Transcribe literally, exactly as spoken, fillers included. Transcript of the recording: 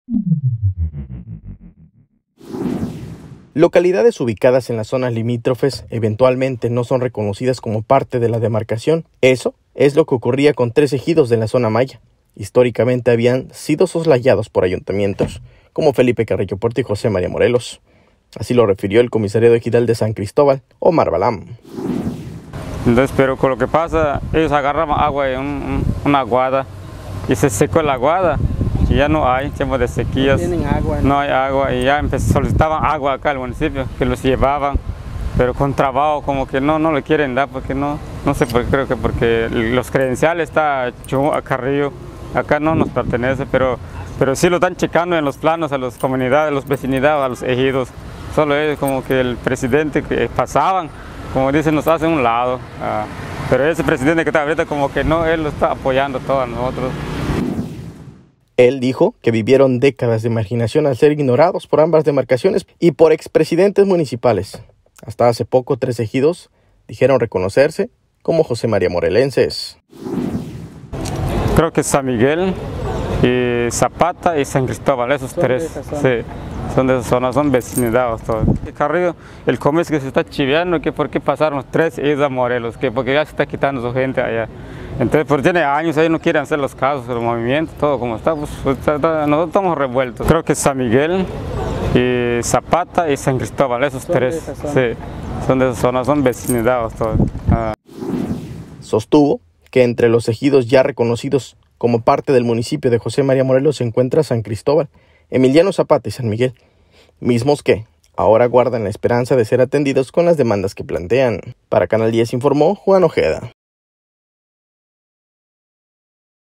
Localidades ubicadas en las zonas limítrofes eventualmente no son reconocidas como parte de la demarcación. Eso es lo que ocurría con tres ejidos de la zona maya. Históricamente habían sido soslayados por ayuntamientos, como Felipe Carrillo Puerto y José María Morelos. Así lo refirió el comisariado ejidal de San Cristóbal, Omar Balam. Entonces, pero con lo que pasa, ellos agarraban agua en un, un, una aguada y se secó la aguada y ya no hay, tiempo de sequías, no, tienen agua, ¿no? no hay agua y ya empezó, solicitaban agua acá al municipio, que los llevaban, pero con trabajo como que no, no le quieren dar porque no, no sé por qué, creo que porque los credenciales está a Carrillo, acá no nos pertenece, pero, pero sí lo están checando en los planos a las comunidades, a los vecinidades, a los ejidos, solo ellos como que el presidente que pasaban, como dicen, nos hace un lado, uh, pero ese presidente que está ahorita como que no, él lo está apoyando todo a nosotros. Él dijo que vivieron décadas de marginación al ser ignorados por ambas demarcaciones y por expresidentes municipales. Hasta hace poco, tres ejidos dijeron reconocerse como José María Morelenses. Creo que San Miguel, y Zapata y San Cristóbal, esos son tres. Sí, son de esa zona, son vecindados todos. Carrillo, el comercio que se está chiveando, que por qué pasaron los tres y a Morelos, que porque ya se está quitando su gente allá. Entonces, por tiene años, ellos no quieren hacer los casos, el movimiento, todo como está, pues, está, está, nosotros estamos revueltos. Creo que San Miguel, y Zapata y San Cristóbal, esos son tres. Sí, son de esa zona, son vecindados todos. Ah. Sostuvo que entre los ejidos ya reconocidos como parte del municipio de José María Morelos se encuentra San Cristóbal, Emiliano Zapata y San Miguel, mismos que ahora guardan la esperanza de ser atendidos con las demandas que plantean. Para Canal diez informó Juan Ojeda.